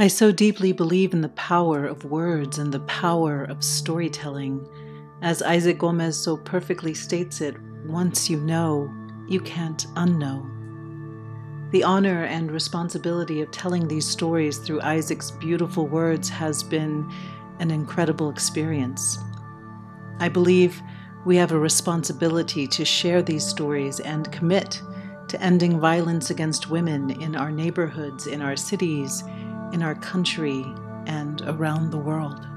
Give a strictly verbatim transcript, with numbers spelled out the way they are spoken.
I so deeply believe in the power of words and the power of storytelling. As Isaac Gómez so perfectly states it, once you know, you can't unknow. The honor and responsibility of telling these stories through Isaac's beautiful words has been an incredible experience. I believe we have a responsibility to share these stories and commit to ending violence against women in our neighborhoods, in our cities, in our country, and around the world.